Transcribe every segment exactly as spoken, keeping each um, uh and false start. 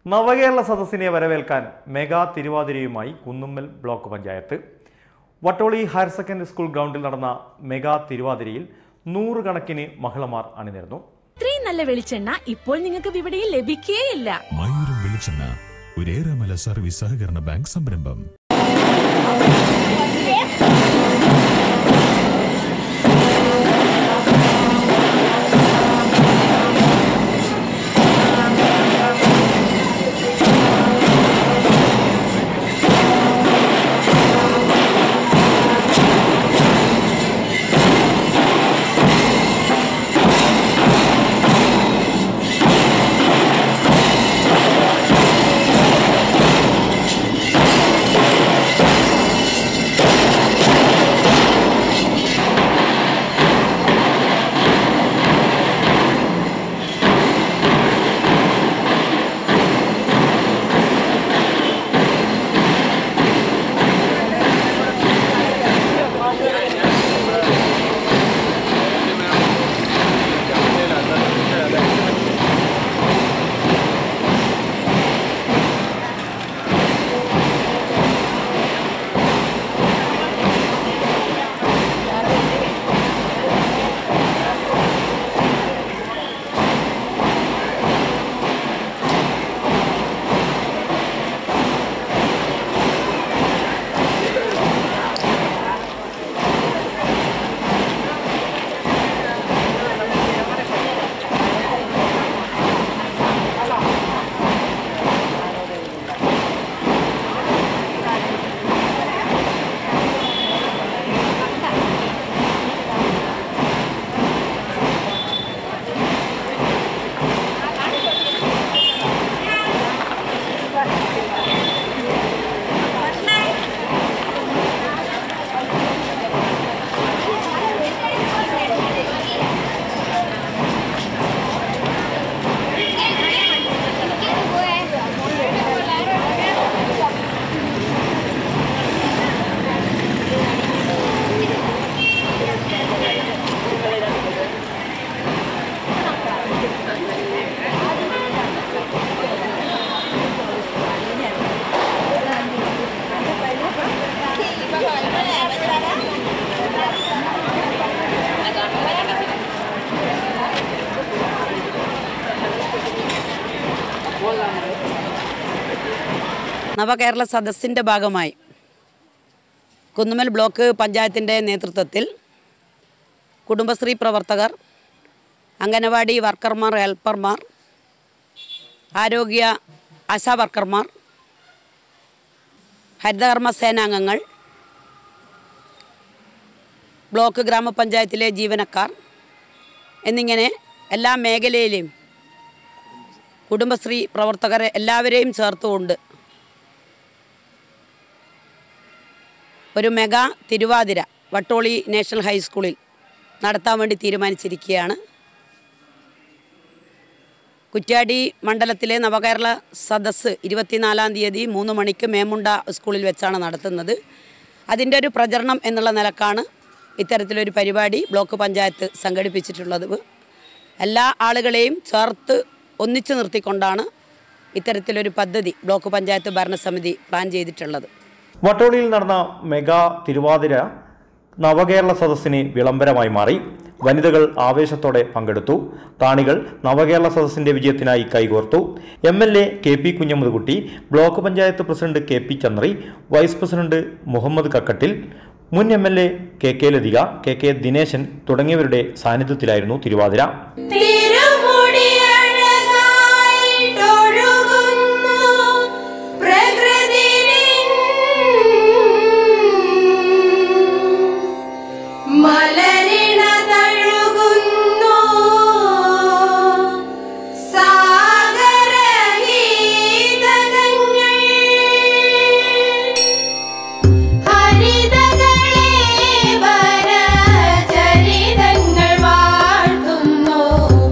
നവകേരള സദസ്സിനെ വരവേൽക്കാൻ മെഗാ തിരുവാതിരയുമായി Kunnummal block panchayat. Vattoli higher secondary school ഗ്രൗണ്ടിൽ നടന്ന മെഗാ തിരുവാതിരയിൽ നൂറുകണക്കിന് മഹിളമാർ അണിനിരന്നു. ഇത്രയും നല്ല വെളിച്ചെണ്ണ ഇപ്പോൾ നിങ്ങൾക്ക് വിപണിയിൽ ലഭിക്കുകയില്ല. മയൂരം വെളിച്ചെണ്ണ ഒരു ഏറെമല സർവീസ് സഹകരണ ബാങ്ക് സംരംഭം. നവകേരള സദസ്സിൻ്റെ ഭാഗമായി കുന്നുമ്മൽ ബ്ലോക്ക് പഞ്ചായത്തിൻ്റെ നേതൃത്വത്തിൽ കുടുംബശ്രീ പ്രവർത്തകർ, അംഗനവാടി വർക്കർമാർ, ഹെൽപ്പർമാർ, ആരോഗ്യ ആശാ വർക്കർമാർ, ഹരിതകർമ്മ സേനാംഗങ്ങൾ, ബ്ലോക്ക് ഗ്രാമപഞ്ചായത്തിലെ ജീവനക്കാർ എന്നിങ്ങനെ എല്ലാ മേഖലയിലെയും കുടുംബശ്രീ പ്രവർത്തകരെ എല്ലാവരെയും ചേർത്തുകൊണ്ട് ഒരു മെഗാ തിരുവാതിര വട്ടോളി നാഷണൽ ഹൈസ്കൂളിൽ നടത്താൻ വേണ്ടി തീരുമാനിച്ചിരിക്കുകയാണ്. കുറ്റ്യാടി മണ്ഡലത്തിലെ നവകേരള സദസ്സ് ഇരുപത്തിനാലാം തീയതി മൂന്ന് മണിക്ക് മേമുണ്ട സ്കൂളിൽ വെച്ചാണ് നടത്തുന്നത്. അതിൻ്റെ ഒരു പ്രചരണം എന്നുള്ള നിലക്കാണ് ഇത്തരത്തിലൊരു പരിപാടി ബ്ലോക്ക് പഞ്ചായത്ത് സംഘടിപ്പിച്ചിട്ടുള്ളത്. എല്ലാ ആളുകളെയും ചേർത്ത് ഒന്നിച്ചു നിർത്തിക്കൊണ്ടാണ് ഇത്തരത്തിലൊരു പദ്ധതി ബ്ലോക്ക് പഞ്ചായത്ത് ഭരണസമിതി പ്ലാൻ ചെയ്തിട്ടുള്ളത്. വട്ടോളിയിൽ നടന്ന മെഗാ തിരുവാതിര നവകേരള സദസ്സിന് വിളംബരമായി മാറി. വനിതകൾ ആവേശത്തോടെ പങ്കെടുത്തു. കാണികൾ നവകേരള സദസ്സിന്റെ വിജയത്തിനായി കൈകോർത്തു. M L A K P Kunhammadkutty, block panchayat president K P Chandri, vice president Muhammad Kakkattil, മുൻ M L A K K Lathika, K K Dineshan തുടങ്ങിയവരുടെ സാന്നിധ്യത്തിലായിരുന്നു തിരുവാതിര. ചരിതങ്ങൾ വാഴ്ത്തുന്നു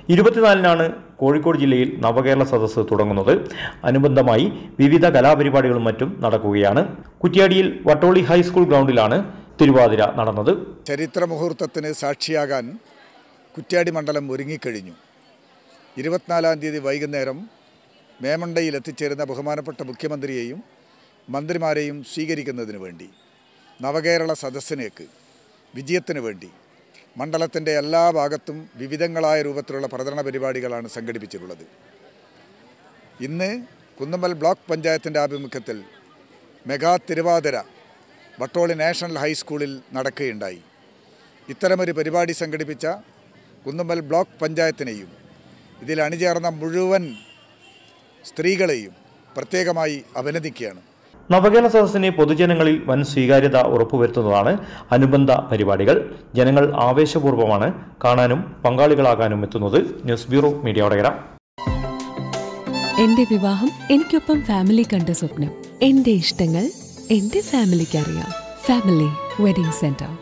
ഇരുപത്തിനാലിനാണ് കോഴിക്കോട് ജില്ലയിൽ നവകേരള സദസ്സ് തുടങ്ങുന്നത്. അനുബന്ധമായി വിവിധ കലാപരിപാടികളും മറ്റും നടക്കുകയാണ്. കുറ്റ്യാടിയിൽ വട്ടോളി ഹൈസ്കൂൾ ഗ്രൗണ്ടിലാണ് തിരുവാതിര നടന്നത്. ചരിത്ര മുഹൂർത്തത്തിന് സാക്ഷിയാകാൻ കുറ്റ്യാടി മണ്ഡലം ഒരുങ്ങിക്കഴിഞ്ഞു. ഇരുപത്തിനാലാം തീയതി വൈകുന്നേരം മേമണ്ടയിൽ എത്തിച്ചേരുന്ന ബഹുമാനപ്പെട്ട മുഖ്യമന്ത്രിയെയും മന്ത്രിമാരെയും സ്വീകരിക്കുന്നതിന് വേണ്ടി നവകേരള സദസ്സിനേക്ക് വിജയത്തിന് വേണ്ടി മണ്ഡലത്തിൻ്റെ എല്ലാ ഭാഗത്തും വിവിധങ്ങളായ രൂപത്തിലുള്ള പ്രചരണ പരിപാടികളാണ് സംഘടിപ്പിച്ചിട്ടുള്ളത്. ഇന്ന് കുന്നമ്മൽ ബ്ലോക്ക് പഞ്ചായത്തിൻ്റെ ആഭിമുഖ്യത്തിൽ മെഗാ തിരുവാതിര വട്ടോളി നാഷണൽ ഹൈസ്കൂളിൽ നടക്കുകയുണ്ടായി. ഇത്തരമൊരു പരിപാടി സംഘടിപ്പിച്ച കുന്നമ്മൽ ബ്ലോക്ക് പഞ്ചായത്തിനെയും ഇതിൽ അണിചേർന്ന മുഴുവൻ സ്ത്രീകളെയും പ്രത്യേകമായി അഭിനന്ദിക്കുകയാണ്. നവകേരള സദസ്സിന് പൊതുജനങ്ങളിൽ വൻ സ്വീകാര്യത ഉറപ്പുവരുത്തുന്നതാണ് അനുബന്ധ പരിപാടികൾ. ജനങ്ങൾ ആവേശപൂർവ്വമാണ് കാണാനും പങ്കാളികളാകാനും എത്തുന്നത്. News bureau media Vadakara. എന്റെ വിവാഹം എനിക്കൊപ്പം ഫാമിലി കണ്ട സ്വപ്നം. എന്റെ ഇഷ്ടങ്ങൾ എന്റെ ഫാമിലിക്ക് അറിയാം. Family wedding centre.